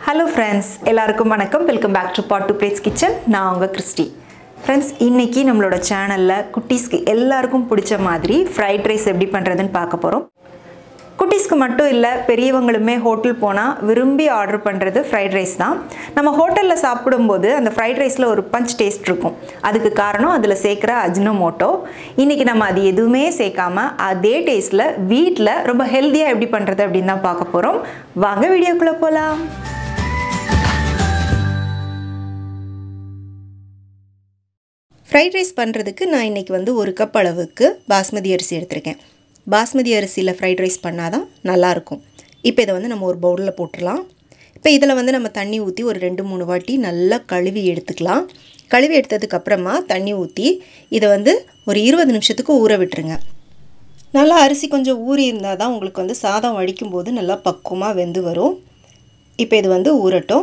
Hello friends, எல்லாருக்கும் வணக்கம். Welcome back to Pot to Plates Kitchen. நான் உங்க கிறிஸ்டி. Friends, இன்னைக்கு நம்மளோட சேனல்ல குட்டீஸ்க்கு எல்லாருக்கும் பிடிச்ச மாதிரி ஃப்ரைட் ரைஸ் எப்படி பண்றதுன்னு பார்க்க போறோம். குட்டீஸ்க்கு மட்டும் இல்ல, பெரியவங்களுமே ஹோட்டல் போனா விரும்பி ஆர்டர் பண்றது ஃப்ரைட் ரைஸ் தான். நம்ம ஹோட்டல்ல சாப்பிடும்போது அந்த ஃப்ரைட் ரைஸ்ல ஒரு பஞ்ச் டேஸ்ட் இருக்கும். அதுக்கு காரணம் அதுல சேர்க்கிற அஜினோமோட்டோ. இன்னைக்கு நம்ம அது எதுவுமே சேர்க்காம அதே டேஸ்ட்ல வீட்ல ரொம்ப ஹெல்தியா எப்படி பண்றது அப்படின்னு தான் பார்க்க போறோம். வாங்க வீடியோக்குள்ள போலாம். ஃப்ரைட் ரைஸ் பண்ணுறதுக்கு நான் இன்றைக்கி வந்து 1 கப் அளவுக்கு பாஸ்மதி அரிசி எடுத்திருக்கேன். பாஸ்மதி அரிசியில் ஃப்ரைட் ரைஸ் பண்ணால் தான் நல்லாயிருக்கும். இப்போ இதை வந்து நம்ம ஒரு பவுலில் போட்டுடலாம். இப்போ இதில் வந்து நம்ம தண்ணி ஊற்றி ஒரு 2-3 வாட்டி நல்லா கழுவி எடுத்துக்கலாம். கழுவி எடுத்ததுக்கப்புறமா தண்ணி ஊற்றி இதை வந்து ஒரு 20 நிமிஷத்துக்கு ஊற விட்டுருங்க. நல்லா அரிசி கொஞ்சம் ஊறி இருந்தால் தான் உங்களுக்கு வந்து சாதம் வடிக்கும்போது நல்லா பக்குவமாக வெந்து வரும். இப்போ இது வந்து ஊறட்டும்.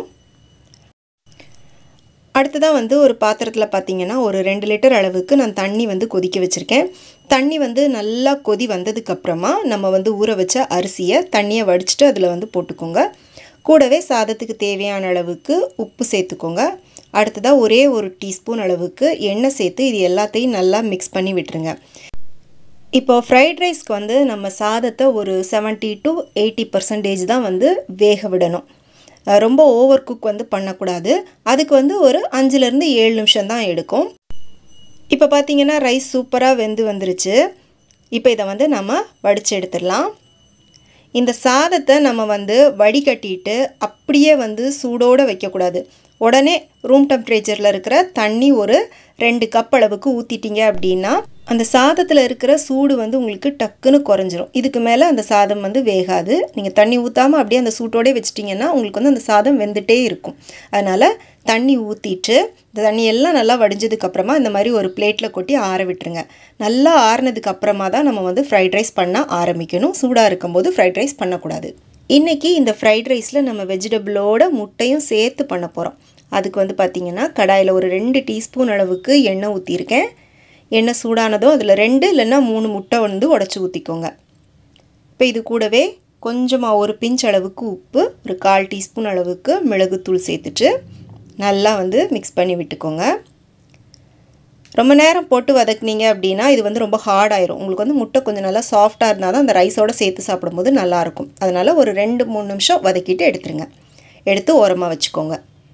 அடுத்ததாக வந்து ஒரு பாத்திரத்தில் பார்த்திங்கன்னா ஒரு 2 லிட்டர் அளவுக்கு நான் தண்ணி வந்து கொதிக்க வச்சுருக்கேன். தண்ணி வந்து நல்லா கொதி வந்ததுக்கப்புறமா நம்ம வந்து ஊற வச்ச அரிசியை தண்ணியை வடிச்சிட்டு அதில் வந்து போட்டுக்கோங்க. கூடவே சாதத்துக்கு தேவையான அளவுக்கு உப்பு சேர்த்துக்கோங்க. அடுத்ததாக ஒரே 1 டீஸ்பூன் அளவுக்கு எண்ணெய் சேர்த்து இது எல்லாத்தையும் நல்லா மிக்ஸ் பண்ணி விட்டுருங்க. இப்போ ஃப்ரைட் ரைஸ்க்கு வந்து நம்ம சாதத்தை ஒரு 70 to 80% தான் வந்து வேக விடணும். ரொம்ப ஓவர் குக் வந்து பண்ணக்கூடாது. அதுக்கு வந்து ஒரு 5லேருந்து 7 நிமிஷம் தான் எடுக்கும். இப்போ பார்த்தீங்கன்னா ரைஸ் சூப்பராக வெந்து வந்துருச்சு. இப்போ இதை வந்து நம்ம வடித்து எடுத்துடலாம். இந்த சாதத்தை நம்ம வந்து வடிகட்டிட்டு அப்படியே வந்து சூடோடு வைக்கக்கூடாது. உடனே ரூம் டெம்பரேச்சரில் இருக்கிற தண்ணி ஒரு 2 கப் அளவுக்கு ஊற்றிட்டீங்க அப்படின்னா அந்த சாதத்தில் இருக்கிற சூடு வந்து உங்களுக்கு டக்குன்னு குறைஞ்சிரும். இதுக்கு மேலே அந்த சாதம் வந்து வேகாது. நீங்கள் தண்ணி ஊற்றாமல் அப்படியே அந்த சூட்டோடே வச்சிட்டிங்கன்னா உங்களுக்கு வந்து அந்த சாதம் வெந்துகிட்டே இருக்கும். அதனால் தண்ணி ஊற்றிட்டு இந்த தண்ணியெல்லாம் நல்லா வடிஞ்சதுக்கப்புறமா இந்த மாதிரி ஒரு பிளேட்டில் கொட்டி ஆற விட்டுருங்க. நல்லா ஆறினதுக்கப்புறமா தான் நம்ம வந்து ஃப்ரைட் ரைஸ் பண்ண ஆரம்பிக்கணும். சூடாக இருக்கும்போது ஃப்ரைட் ரைஸ் பண்ணக்கூடாது. இன்றைக்கி இந்த ஃப்ரைட் ரைஸில் நம்ம வெஜிடபிளோட முட்டையும் சேர்த்து பண்ண போகிறோம். அதுக்கு வந்து பார்த்திங்கன்னா கடாயில் ஒரு 2 டீஸ்பூன் அளவுக்கு எண்ணெய் ஊற்றிருக்கேன். எண்ணெய் சூடானதும் அதில் 2 இல்லைன்னா 3 முட்டை வந்து உடச்சி ஊற்றிக்கோங்க. இப்போ இது கூடவே கொஞ்சமாக ஒரு பிஞ்ச் அளவுக்கு உப்பு, ஒரு 1/4 டீஸ்பூன் அளவுக்கு மிளகுத்தூள் சேர்த்துட்டு நல்லா வந்து மிக்ஸ் பண்ணி விட்டுக்கோங்க. ரொம்ப நேரம் போட்டு வதக்குனீங்க அப்படின்னா இது வந்து ரொம்ப ஹார்ட் ஆயிரும். உங்களுக்கு வந்து முட்டை கொஞ்சம் நல்லா சாஃப்டாக இருந்தால் தான் அந்த ரைஸோடு சேர்த்து சாப்பிடும்போது நல்லாயிருக்கும். அதனால் ஒரு 2-3 நிமிஷம் வதக்கிட்டு எடுத்துருங்க. எடுத்து ஓரமாக வச்சுக்கோங்க.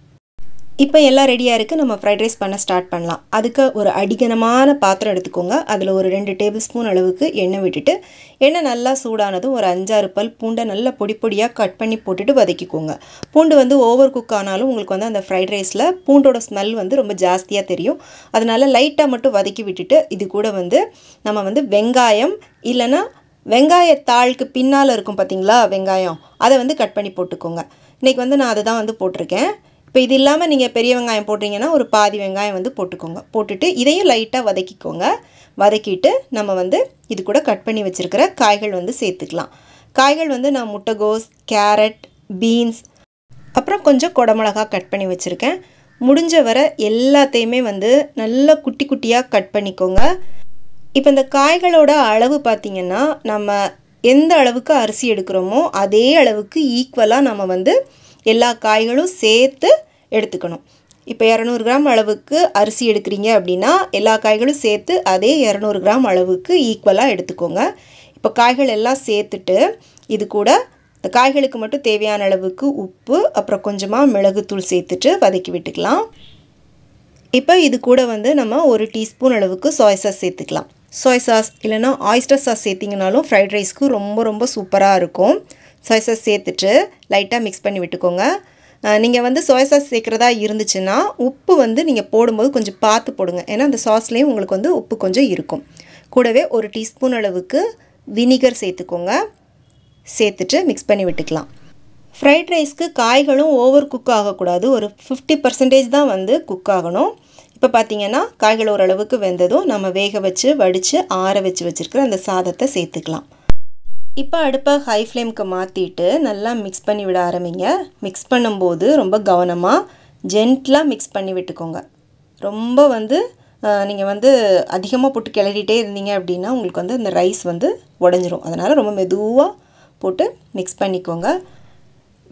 இப்போ எல்லாம் ரெடியாக இருக்குது. நம்ம ஃப்ரைட் ரைஸ் பண்ண ஸ்டார்ட் பண்ணலாம். அதுக்கு ஒரு அடிகனமான பாத்திரம் எடுத்துக்கோங்க. அதில் ஒரு 2 டேபிள் ஸ்பூன் அளவுக்கு எண்ணெய் விட்டுட்டு எண்ணெய் நல்லா சூடானதும் ஒரு 5-6 பல் பூண்டை நல்லா பொடி பொடியாக கட் பண்ணி போட்டுட்டு வதக்கிக்கோங்க. பூண்டு வந்து ஓவர் குக் ஆனாலும் உங்களுக்கு வந்து அந்த ஃப்ரைட் ரைஸில் பூண்டோட ஸ்மெல் வந்து ரொம்ப ஜாஸ்தியாக தெரியும். அதனால் லைட்டாக மட்டும் வதக்கி விட்டுட்டு இது கூட வந்து நம்ம வந்து வெங்காயம் இல்லைன்னா வெங்காயத்தாளுக்கு பின்னால் இருக்கும் பார்த்திங்களா வெங்காயம், அதை வந்து கட் பண்ணி போட்டுக்கோங்க. இன்றைக்கி வந்து நான் அதை தான் வந்து போட்டிருக்கேன். இப்போ இது இல்லாமல் நீங்கள் பெரிய வெங்காயம் போட்டிங்கன்னா ஒரு பாதி வெங்காயம் வந்து போட்டுக்கோங்க. போட்டுட்டு இதையும் லைட்டாக வதக்கிக்கோங்க. வதக்கிட்டு நம்ம வந்து இது கூட கட் பண்ணி வச்சுருக்கிற காய்கள் வந்து சேர்த்துக்கலாம். காய்கள் வந்து நான் முட்டைகோஸ், கேரட், பீன்ஸ், அப்புறம் கொஞ்சம் குடமிளகா கட் பண்ணி வச்சுருக்கேன். முடிஞ்ச வரை எல்லாத்தையுமே வந்து நல்லா குட்டி குட்டியாக கட் பண்ணிக்கோங்க. இப்போ இந்த காய்களோட அளவு பார்த்திங்கன்னா நம்ம எந்த அளவுக்கு அரிசி எடுக்கிறோமோ அதே அளவுக்கு ஈக்குவலாக நம்ம வந்து எல்லா காய்களும் சேர்த்து எடுத்துக்கணும். இப்போ 200 கிராம் அளவுக்கு அரிசி எடுக்கிறீங்க அப்படின்னா எல்லா காய்களும் சேர்த்து அதே 200 கிராம் அளவுக்கு ஈக்குவலாக எடுத்துக்கோங்க. இப்போ காய்கள் எல்லாம் சேர்த்துட்டு இது கூட இந்த காய்களுக்கு மட்டும் தேவையான அளவுக்கு உப்பு, அப்புறம் கொஞ்சமாக மிளகுத்தூள் சேர்த்துட்டு வதக்கி விட்டுக்கலாம். இப்போ இது கூட வந்து நம்ம 1 டீஸ்பூன் அளவுக்கு சோய் சாஸ் சேர்த்துக்கலாம். சோய் சாஸ் இல்லைன்னா ஆயிஸ்டர் சாஸ் சேர்த்திங்கனாலும் ஃப்ரைட் ரைஸ்க்கு ரொம்ப ரொம்ப சூப்பராக இருக்கும். சோய் சாஸ் சேர்த்துட்டு லைட்டாக மிக்ஸ் பண்ணி விட்டுக்கோங்க. நீங்கள் வந்து சோய் சாஸ் சேர்க்குறதா இருந்துச்சுன்னா உப்பு வந்து நீங்கள் போடும்போது கொஞ்சம் பார்த்து போடுங்க. ஏன்னா அந்த சாஸ்லேயும் உங்களுக்கு வந்து உப்பு கொஞ்சம் இருக்கும். கூடவே 1 டீஸ்பூன் அளவுக்கு வினிகர் சேர்த்துக்கோங்க. சேர்த்துட்டு மிக்ஸ் பண்ணி விட்டுக்கலாம். ஃப்ரைட் ரைஸ்க்கு காய்களும் ஓவர் குக் ஆகக்கூடாது. ஒரு 50% தான் வந்து குக் ஆகணும். இப்போ பார்த்திங்கன்னா காய்கள் ஓரளவுக்கு வெந்ததும் நம்ம வேக வச்சு வடித்து ஆற வச்சு வச்சுருக்கிற அந்த சாதத்தை சேர்த்துக்கலாம். இப்போ அடுப்பை ஹை ஃப்ளேமுக்கு மாற்றிட்டு நல்லா மிக்ஸ் பண்ணி விட ஆரம்பிங்க. மிக்ஸ் பண்ணும்போது ரொம்ப கவனமாக ஜென்ட்லாக மிக்ஸ் பண்ணி விட்டுக்கோங்க. ரொம்ப வந்து நீங்கள் வந்து அதிகமாக போட்டு கிளறிட்டே இருந்தீங்க அப்படின்னா உங்களுக்கு வந்து அந்த ரைஸ் வந்து உடஞ்சிரும். அதனால் ரொம்ப மெதுவாக போட்டு மிக்ஸ் பண்ணிக்கோங்க.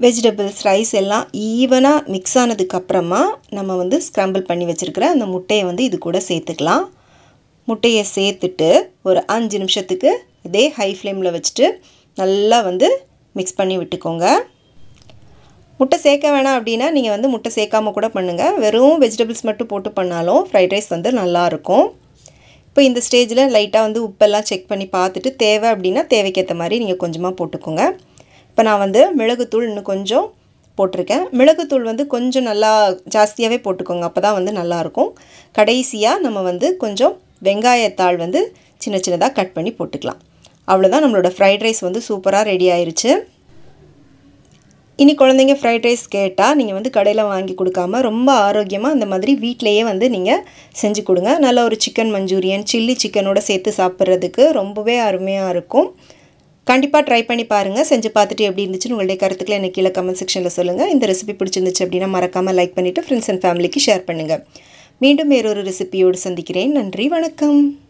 வெஜிடபிள்ஸ் ரைஸ் எல்லாம் ஈவனாக மிக்ஸ் ஆனதுக்கப்புறமா நம்ம வந்து ஸ்க்ரம்பிள் பண்ணி வச்சுருக்கிற அந்த முட்டையை வந்து இது கூட சேர்த்துக்கலாம். முட்டையை சேர்த்துட்டு ஒரு 5 நிமிஷத்துக்கு இதே ஹை ஃப்ளேமில் வச்சுட்டு நல்லா வந்து மிக்ஸ் பண்ணி விட்டுக்கோங்க. முட்டை சேர்க்க வேணாம் அப்படின்னா நீங்கள் வந்து முட்டை சேர்க்காம கூட பண்ணுங்கள். வெறும் வெஜிடபிள்ஸ் மட்டும் போட்டு பண்ணாலும் ஃப்ரைட் ரைஸ் வந்து நல்லாயிருக்கும். இப்போ இந்த ஸ்டேஜில் லைட்டாக வந்து உப்பெல்லாம் செக் பண்ணி பார்த்துட்டு தேவை அப்படின்னா தேவைக்கேற்ற மாதிரி நீங்கள் கொஞ்சமாக போட்டுக்கோங்க. இப்போ நான் வந்து மிளகுத்தூள் இன்னும் கொஞ்சம் போட்டிருக்கேன். மிளகுத்தூள் வந்து கொஞ்சம் நல்லா ஜாஸ்தியாகவே போட்டுக்கோங்க, அப்போ தான் வந்து நல்லாயிருக்கும். கடைசியாக நம்ம வந்து கொஞ்சம் வெங்காயத்தாள் வந்து சின்ன சின்னதாக கட் பண்ணி போட்டுக்கலாம். அவ்வளோதான், நம்மளோட ஃப்ரைட் ரைஸ் வந்து சூப்பராக ரெடி ஆயிடுச்சு. இனி குழந்தைங்க ஃப்ரைட் ரைஸ் கேட்டால் நீங்கள் வந்து கடையில் வாங்கி கொடுக்காம ரொம்ப ஆரோக்கியமாக இந்த மாதிரி வீட்டிலையே வந்து நீங்கள் செஞ்சு கொடுங்க. நல்ல ஒரு சிக்கன் மஞ்சூரியன், சில்லி சிக்கனோட சேர்த்து சாப்பிட்றதுக்கு ரொம்பவே அருமையாக இருக்கும். கண்டிப்பாக ட்ரை பண்ணி பாருங்கள். செஞ்சு பார்த்துட்டு எப்படி இருந்துச்சுன்னு உங்களுடைய கருத்துக்களை எனக்கு கீழே கமெண்ட் செக்ஷனில் சொல்லுங்கள். இந்த ரெசிபி பிடிச்சிருந்துச்சு அப்படின்னா மறக்காமல் லைக் பண்ணிவிட்டு ஃப்ரெண்ட்ஸ் அண்ட் ஃபேமிலிக்கு ஷேர் பண்ணுங்கள். மீண்டும் வேறொரு ரெசிபியோடு சந்திக்கிறேன். நன்றி, வணக்கம்.